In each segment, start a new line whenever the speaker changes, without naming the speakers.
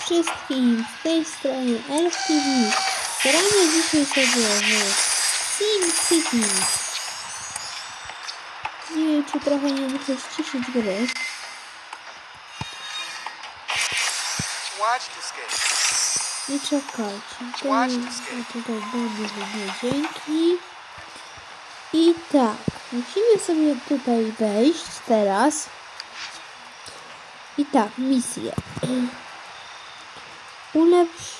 wszystkim, z tej strony Elf TV. Gramy dzisiaj sobie w SimCity. Nie wiem, czy trochę nie muszę ściszyć gry. I czekajcie, tutaj damy dzięki. I tak, musimy sobie tutaj wejść teraz. I tak, misję. Ulepsz...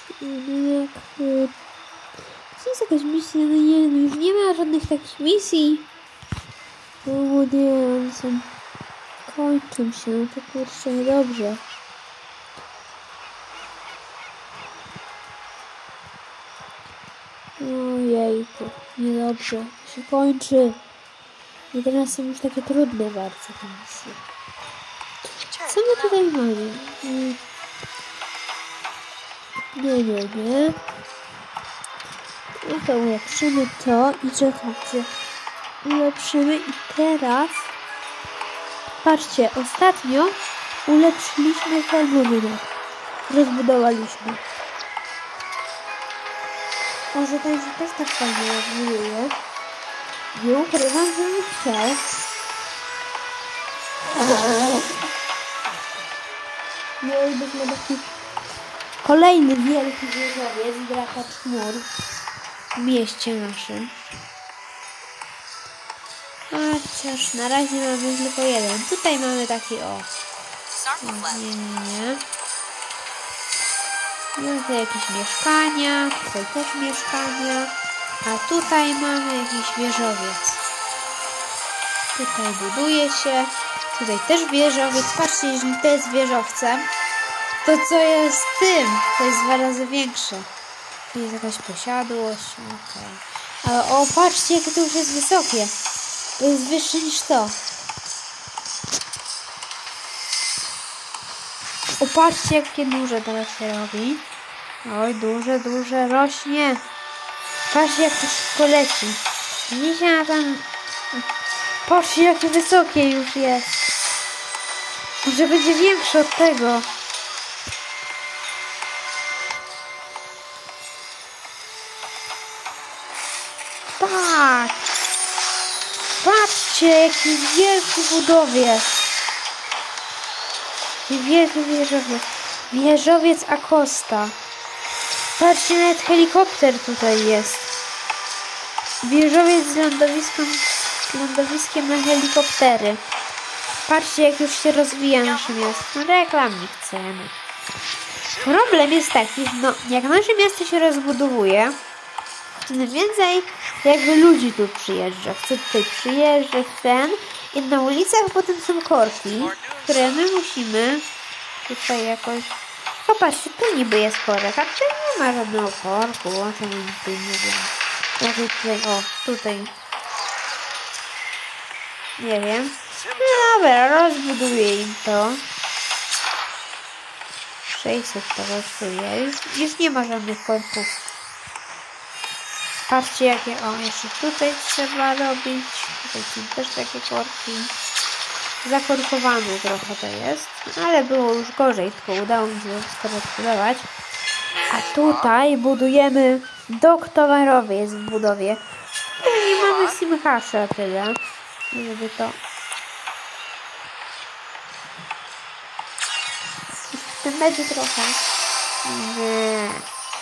To jest jakaś misja, no nie, no już nie ma żadnych takich misji. No nie, są... Kończą się, no to kurczę, niedobrze. Ojejku, niedobrze, to się kończy. I teraz są już takie trudne bardzo te misje. Co my tutaj mamy? Nie. No to ulepszymy to i czekajcie. Ulepszymy i teraz... Patrzcie, ostatnio ulepszyliśmy ten budynek. Rozbudowaliśmy. Może to już też tak fajnie rozbuduje. Nie ukrywam, że bym chciał. Mielibyśmy taki kolejny wielki wieżowiec Draka Chmur w mieście naszym. A chociaż na razie mamy tylko jeden. Tutaj mamy taki Nie. Mamy jakieś mieszkania, tutaj też mieszkania, a tutaj mamy jakiś wieżowiec. Tutaj buduje się, tutaj też wieżowiec. Patrzcie, jeżeli to jest wieżowcem, to co jest tym? To jest 2 razy większe. Tu jest jakaś posiadłość, okej. Ale patrzcie, jakie to już jest wysokie. To jest wyższe niż to. Patrzcie, jakie duże teraz się robi. Oj, duże rośnie. Patrzcie, jak to szybko leci. Widzicie na ten... Patrzcie, jakie wysokie już jest. Może będzie większe od tego. Tak. Patrzcie, jaki wielki budowiec. Wielki wieżowiec. Wieżowiec Acosta. Patrzcie, nawet helikopter tutaj jest. Wieżowiec z lądowiskiem na helikoptery. Patrzcie, jak już się rozwija nasze miasto. No, reklam nie chcemy. Problem jest taki, no jak nasze miasto się rozbudowuje, tym więcej jakby ludzi tu przyjeżdża. Chce tutaj przyjeżdżać i na ulicach potem są korki, które my musimy tutaj jakoś... Popatrzcie, tu niby jest korek, a tu nie ma żadnego korku, o czym tutaj nie wiem. Może tutaj, tutaj. Nie wiem. No dobra, rozbuduję im to. 600 to kosztuje. Już nie ma żadnych korków. Patrzcie, jakie... jeszcze tutaj trzeba robić. Tutaj są też takie korki. Zakorkowane trochę to jest, ale było już gorzej, tylko udało mi się wszystko rozbudować. A tutaj budujemy dok towarowiec w budowie. I mamy simhasza tyle, żeby to... Ten będzie trochę... Nie.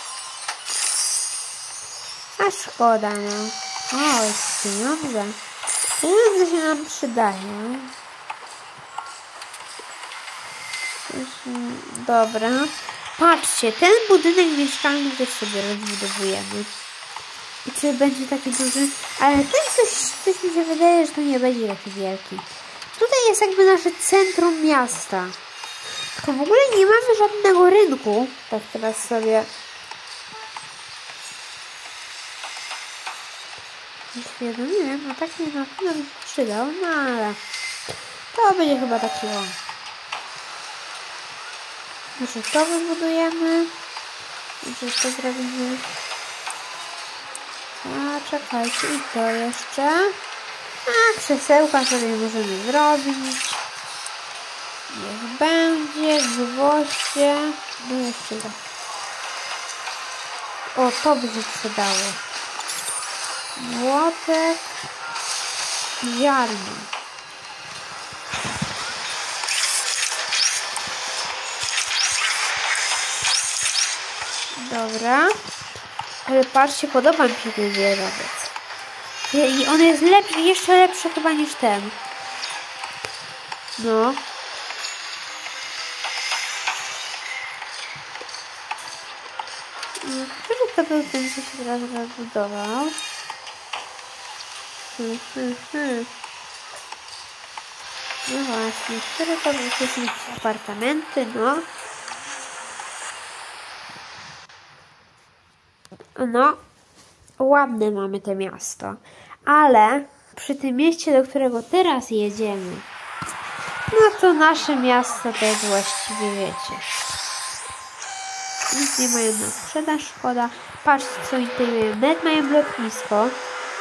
A szkoda, no. Jest pieniądze. Pieniądze się nam przydają. Dobra. Patrzcie, ten budynek mieszkalny też sobie rozbudowujemy. I czy będzie taki duży? Ale to jest coś mi się wydaje, że to nie będzie taki wielki. Tutaj jest jakby nasze centrum miasta. Tylko w ogóle nie mamy żadnego rynku. Tak teraz sobie... Uświadomiłem, a tak nie na pewno by się przydał, no ale... To będzie chyba taki Może to wybudujemy. Może to zrobimy. A czekajcie, i to jeszcze. A krzesełka sobie możemy zrobić. Niech będzie, gwoździe. No jeszcze raz. O, to by się przydało. Młotek ziarna. Dobra. Ale patrzcie, podoba mi się ten wieżowiec. I on jest lepszy, jeszcze lepszy chyba niż ten. No. Który to był ten, co się teraz rozbudował? No właśnie, które to były jakieś apartamenty, no. No, ładne mamy to miasto, ale przy tym mieście, do którego teraz jedziemy, no to nasze miasto to jest właściwie, wiecie, nic nie mają na sprzedaż, szkoda. Patrzcie, co oni tutaj mają, nawet mają lotnisko.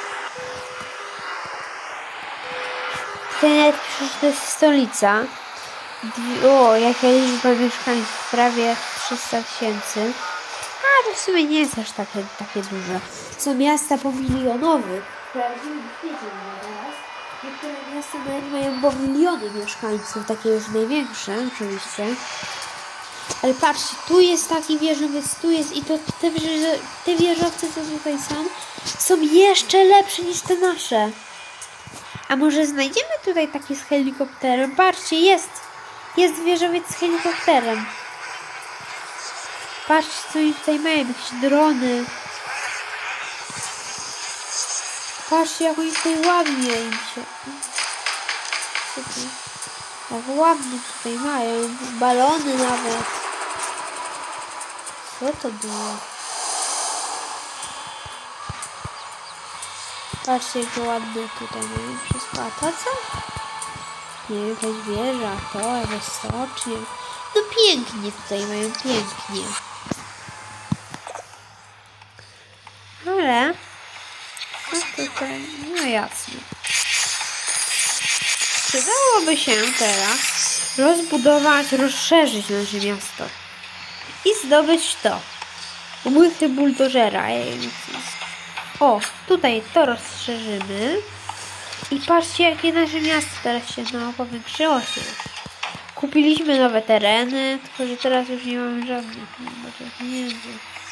Tutaj nawet pisze, że to jest stolica. O, jaka liczba mieszkańców, prawie 300 000. A to w sumie nie jest aż takie duże. Są miasta pomilionowe. W prawdziwym świecie teraz. Niektóre miasta nawet mają po miliony mieszkańców, takie już największe oczywiście. Ale patrzcie, tu jest taki wieżowiec, tu jest i to te wieżowce, co tutaj są jeszcze lepsze niż te nasze. A może znajdziemy tutaj taki z helikopterem? Patrzcie, jest wieżowiec z helikopterem. Patrzcie, co oni tutaj mają, jakieś drony. Patrzcie, jak oni tutaj ładnie im się... Jak ładnie tutaj mają, balony nawet. Co to było? Patrzcie, jak ładne tutaj mają wszystko. A to co? Nie wiem, jakaś wieża, to jakaś stocznia. No pięknie tutaj mają, pięknie. Ale... No tutaj, no jasne. Przydałoby się teraz rozbudować, rozszerzyć nasze miasto. I zdobyć to. Łychy buldożera. O, tutaj to rozszerzymy. I patrzcie, jakie nasze miasto teraz się powiększyło się już. Kupiliśmy nowe tereny, tylko że teraz już nie mamy żadnych pieniędzy.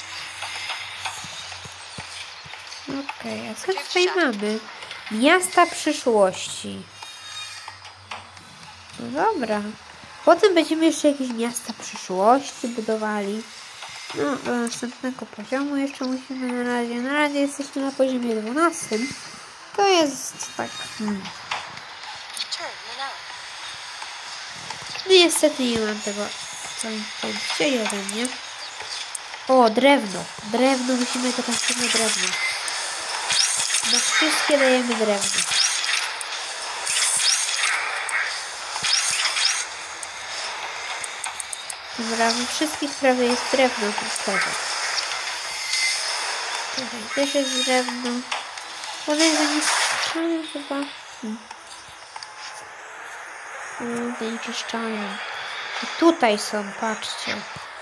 Okej, a co tutaj mamy? Miasta przyszłości. No dobra. Potem będziemy jeszcze jakieś miasta przyszłości budowali. No, do następnego poziomu jeszcze musimy na razie. Na razie jesteśmy na poziomie 12. To jest tak... No niestety nie mam tego, co oni tutaj chcieli ode mnie. O, drewno. Drewno, musimy teraz tego drewno. Na wszystkie dajemy drewno. Dobra, we wszystkich prawie jest drewno oprócz tego. Tutaj też jest drewno. One zanieczyszczają chyba. Zanieczyszczają. I tutaj są, patrzcie.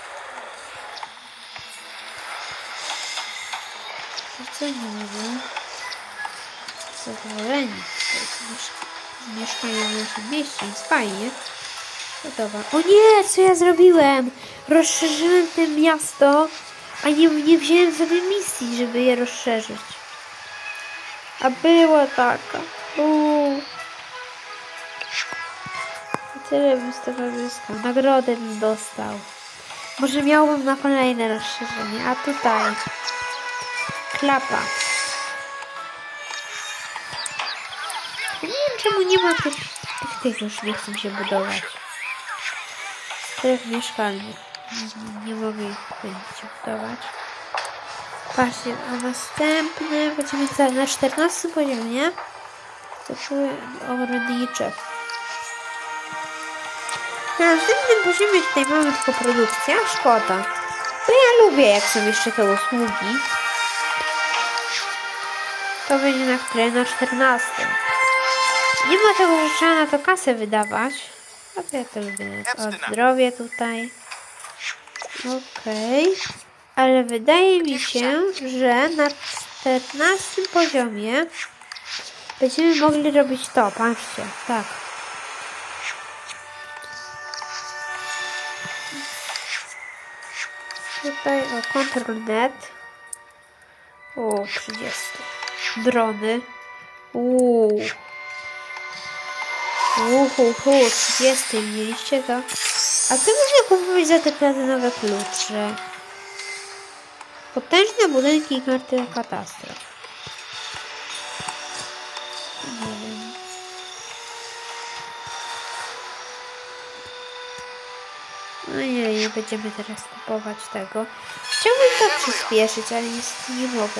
Co nie mówią? Zadowoleni. Mieszkają w naszym mieście, jest fajnie. Gotowa. O nie, co ja zrobiłem? Rozszerzyłem to miasto, a nie wziąłem sobie misji, żeby je rozszerzyć. A była taka. Tyle bym z tego zyskał. Nagrodę bym dostał. Może miałbym na kolejne rozszerzenie. A tutaj klapa. Nie wiem, czemu nie ma tych już nie chcą się budować. Stref mieszkalnych. Nie mogę ich budować. Patrzcie, a następne będziemy na 14 poziomie. To były ogrodnicze. Na następnym poziomie tutaj mamy tylko produkcję, a szkoda. Bo ja lubię, jak są jeszcze te usługi. To będzie na które? Na 14. Nie ma tego, że trzeba na to kasę wydawać. A to ja to lubię. O, zdrowie tutaj. Okej. Ale wydaje mi się, że na 14 poziomie będziemy mogli robić to. Patrzcie, tak. Tutaj o Control Net. O, 30. Drony. 30 mieliście to. A co można kupować za te platynowe klucze? Potężne budynki i karty katastrof. Nie wiem. No nie będziemy teraz kupować tego. Chciałbym to przyspieszyć, ale niestety nie mogę.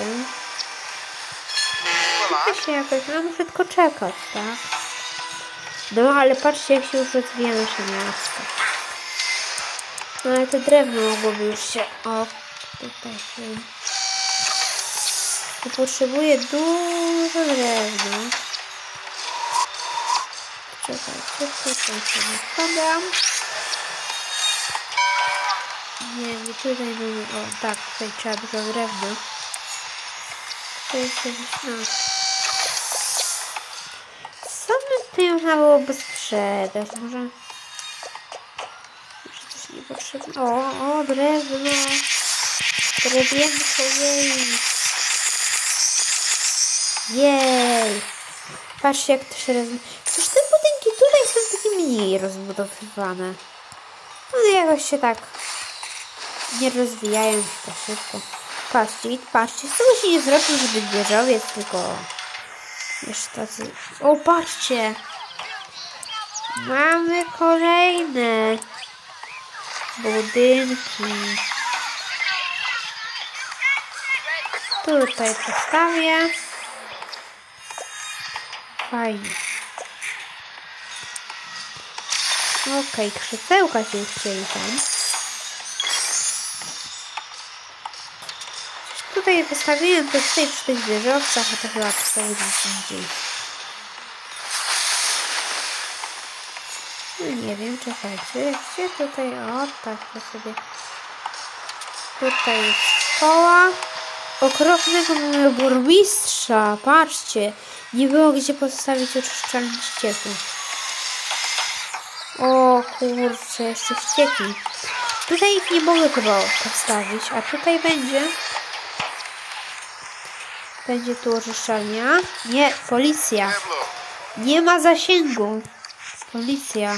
Muszę się jakoś, no muszę tylko czekać, tak? No ale patrzcie, jak się już rozwija nasze miasto. No ale to drewno mogłoby już się... O, tutaj się... Tu potrzebuję dużo drewna. Czekajcie, tutaj sobie wkładam. Nie tutaj mamy... O, tak, tutaj trzeba dużo drewna. Tutaj sobie... No. Co by tutaj można byłoby sprzedać? Może coś niepotrzebne. O, drewno. Drewienko, jej. Patrzcie, jak to się rozwija. Przecież te budynki tutaj są takie mniej rozbudowywane. One jakoś się tak nie rozwijają się tak szybko. Patrzcie, z tego się nie zrobił, żeby wieżowiec, tylko jeszcze tacy... O, patrzcie! Mamy kolejne budynki. Tutaj postawię. Fajnie. Okej, krzesełka się chcieli tam. Tutaj postawiłem to tutaj przy tych wieżowcach, a to chyba postawię gdzieś indziej. No nie wiem, czekajcie. Gdzie tutaj? O, tak to sobie. Tutaj jest szkoła. Okropnego mamy burmistrza. Patrzcie. Nie było gdzie postawić oczyszczalni ścieków. O kurczę, jeszcze ścieki. Tutaj ich nie mogę chyba postawić, a tutaj będzie. Będzie tu oczyszczalnia. Nie, policja. Nie ma zasięgu. Policja.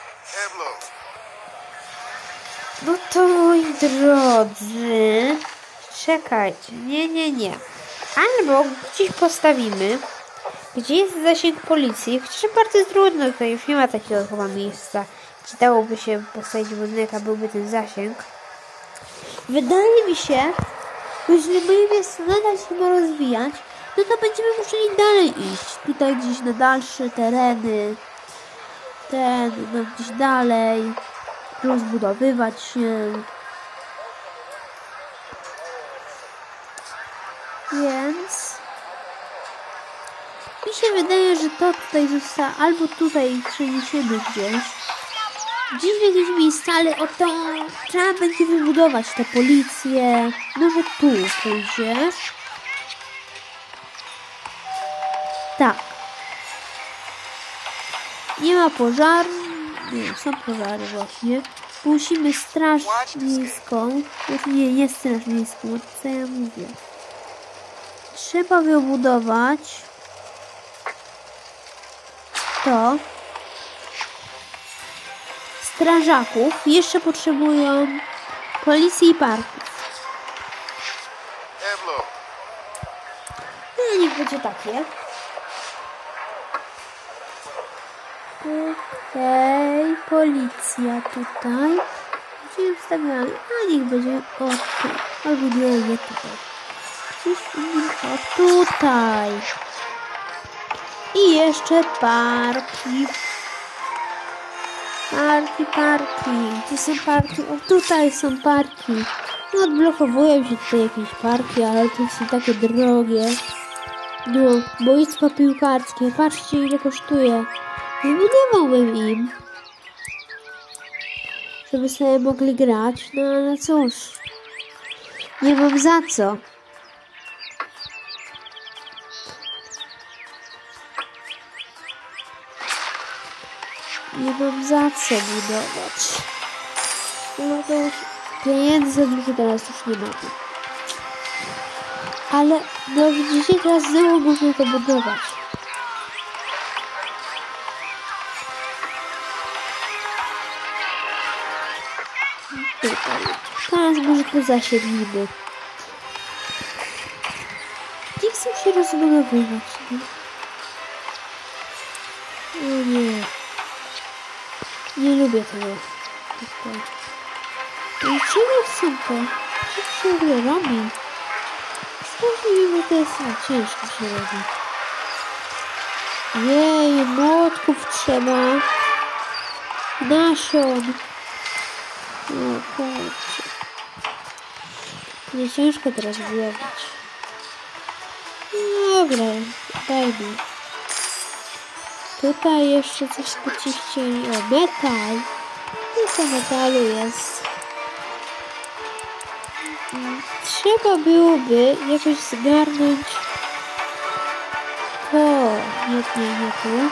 No to moi drodzy. Czekajcie. Nie. Albo gdzieś postawimy, gdzie jest zasięg policji. Chociaż bardzo jest trudno. Tutaj już nie ma takiego chyba miejsca, gdzie dałoby się postawić budynek, a byłby ten zasięg. Wydaje mi się, że jeżeli moje miasto nadal się ma rozwijać, no to będziemy musieli dalej iść. Tutaj gdzieś na dalsze tereny. No gdzieś dalej. Rozbudowywać się. Więc mi się wydaje, że to tutaj zostało, albo tutaj przeniesiemy gdzieś w jakieś miejsce, ale o to trzeba będzie wybudować tę policję. Może tu pójdziesz. Tak. Nie ma pożaru. Nie, są pożary właśnie. Musimy straż miejską. Nie straż miejską. Co ja mówię? Trzeba wybudować to. Strażaków. Jeszcze potrzebują policji i parków. No niech będzie takie. Okej, policja tutaj. Gdzie wstawiamy? A niech będzie o tu. Albo nie tutaj. Gdzieś o tutaj. I jeszcze parki. Parki. Gdzie są parki? O, tutaj są parki. No, odblokowują się tutaj jakieś parki, ale to są takie drogie. No, boisko piłkarskie. Patrzcie, ile kosztuje. Wybudowałbym im. żeby sobie mogli grać, no ale cóż, nie mam za co. Nie mam za co budować. No to już pieniędzy za dużo teraz już nie mamy. Ale no widzicie, teraz znowu można to budować. Tutaj. Teraz może tu zasiedlimy. Nie chcę się rozbudowywać. No nie. Nie lubię tego. Tutaj. I czego chcę to? Co się w ogóle robi? Sprawdźmy, bo to jest ciężko się robi. Jej, młotków trzeba. Nasion. O kurczę. Nie ciężko teraz budować. Dobra, dajmy. Tutaj jeszcze coś pociścili. O, metal. Dużo metalu jest. Trzeba byłoby jakoś zgarnąć to. Nie tu.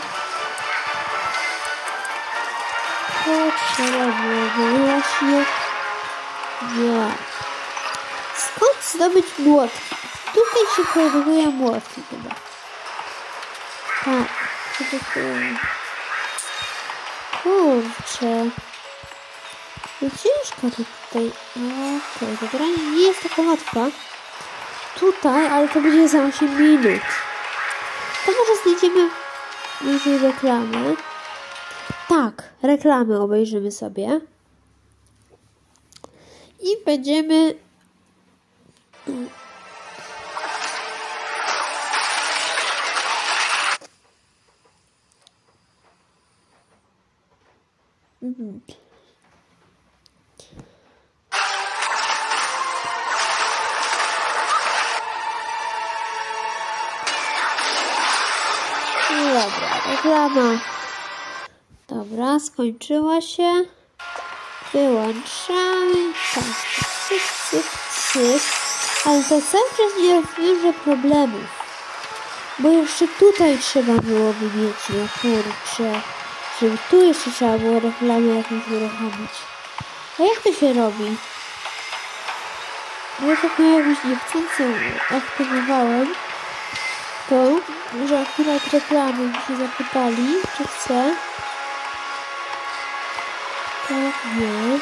To trzeba byłoby właśnie. Nie. Skąd zdobyć młotki? Tutaj się produkuje młotki chyba. Tak. Kurczę. No ciężko tutaj. Okej, to gra nie jest taka łatwa. Tutaj, ale to będzie za 8 minut. To może znajdziemy może reklamy. Tak, reklamy obejrzymy sobie. I będziemy... Dobra, reklama. Dobra, skończyła się. Wyłączamy. Tak, cyk. Ale to cały czas nie rozwiąże problemów. Bo jeszcze tutaj trzeba byłoby mieć, no kurczę. Żeby tu jeszcze trzeba było reklamę jakąś uruchomić. A jak to się robi? Ja tak jakoś niechcący aktywowałem to, że akurat reklamy mi się zapytali, czy chcę. Tak, nie.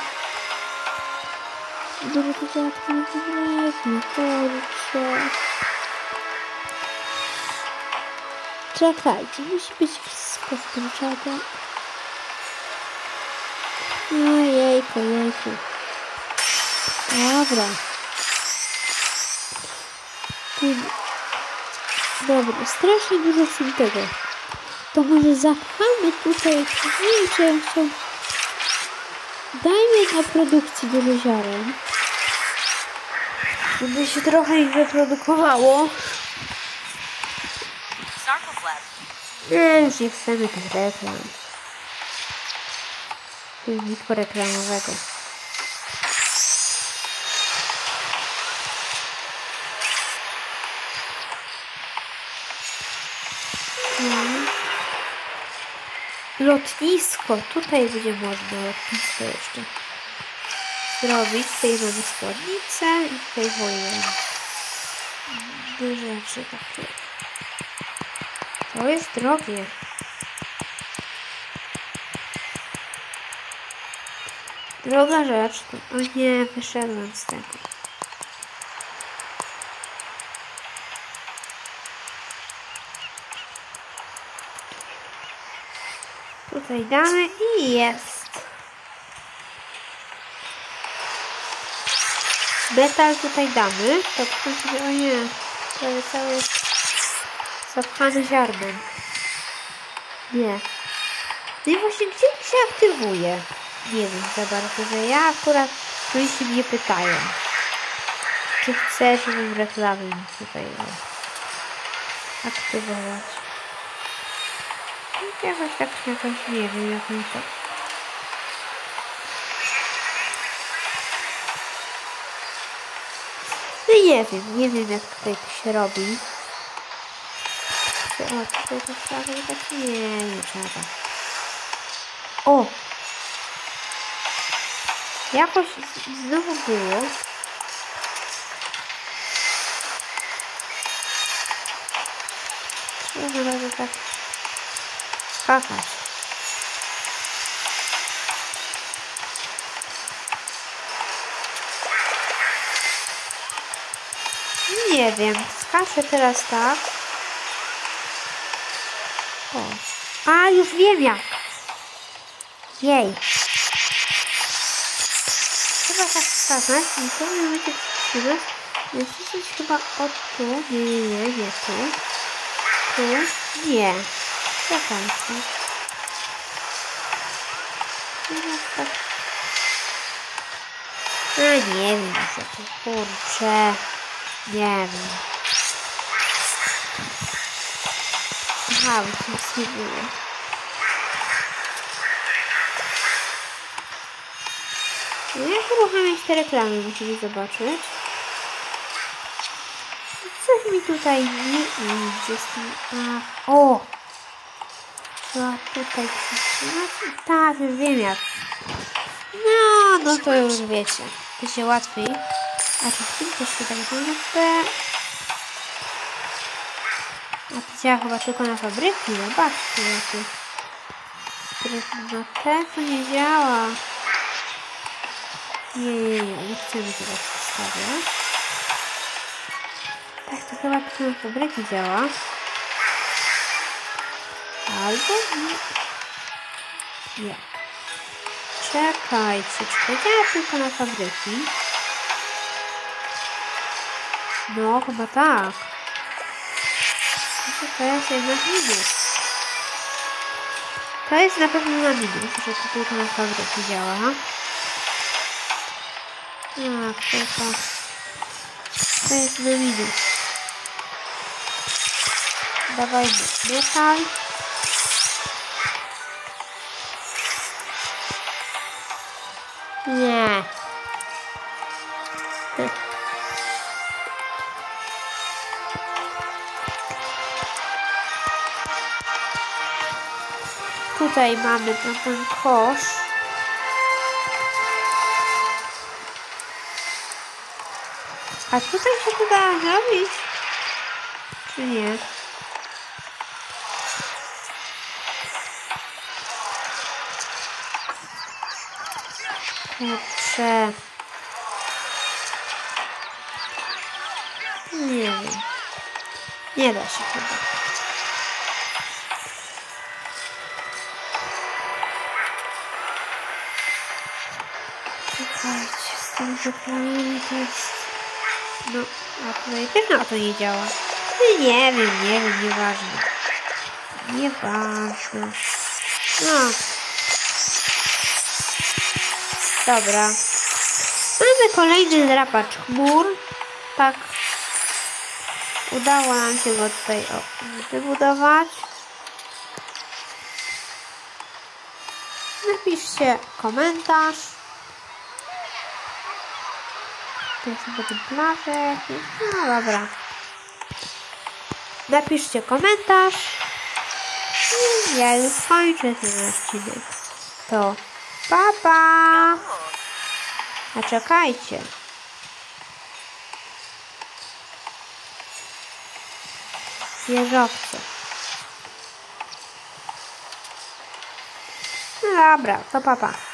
Żeby to się aktywować, nie, kurczę. Czekajcie, musi być wszystko skończone. No jejku. Dobra. Dobra, strasznie dużo chcę tego. To może zapchamy tutaj, nie wiem czy ja chcę. Dajmy na produkcji dużo ziaren. Żeby się trochę ich wyprodukowało. Już nie chcemy tych reklam. Filmiku reklamowego. Lotnisko. Tutaj będzie można lotnisko jeszcze zrobić. Tutaj mamy składnicę i tutaj wojen. Rzeczy takie. To jest drogie. Droga rzecz. O nie, wyszedłem z tego. Tutaj damy i jest. Metal tutaj damy. To ktoś o nie. To cały jest zapchany ziarnem. Nie. No i właśnie gdzie to się aktywuje? Nie wiem za bardzo, że ja akurat tu się mnie pytają. Czy chcę, żebym reklamy tutaj aktywować. Jakoś nie wiem jak mi to. No nie wiem jak tutaj to się robi. O, tutaj to trzeba wybrać? Nie trzeba. O! Jakoś znowu było. Trzeba bardzo tak skakać. Nie wiem, skaczę teraz tak. O. A, już wiem jak. Jej. Trzeba tak skakać i to możecie przytrzymać. Nacisnąć chyba o tu. Nie tu. Tu. Nie. Czekajcie. Teraz tak. A nie wiem, co to kurczę. Nie wiem. Aha, już nic nie było. Jak uruchamiać te reklamy, musimy zobaczyć. Coś mi tutaj nie idzie z tym. O! Trzeba tutaj przytrzymać. Tak, już wiem jak. No to już wiecie. To się łatwiej. A czy w tym też się tak wygląda? A to działa chyba tylko na fabryki. Zobaczcie jakie sprytne. To nie działa. Nie chcemy tego przedstawiać. Tak, to chyba tylko na fabryki działa. Albo nie. Czekajcie, czy to działa tylko na fabryki? No, chyba tak. To jest jednak minus. To jest na pewno na minus, że to tylko na fabryki działa. Tak, to jest na minus. Dawajmy metal. Nie. Tutaj mamy ten kosz. A tutaj się to da zrobić? Czy nie? Kurczę. Nie wiem. Nie da się chyba. Czekajcie, z tym reklamami to jest... No, a tutaj też na to nie działa. Nie wiem, nieważne. Nieważne. No. Dobra. Mamy kolejny drapacz chmur. Tak. Udało nam się go tutaj wybudować. Napiszcie komentarz. To jest chyba ten plażek. No dobra. Napiszcie komentarz. I ja już kończę ten odcinek. To pa! A czekajcie. Wieżowce. No dobra, to pa.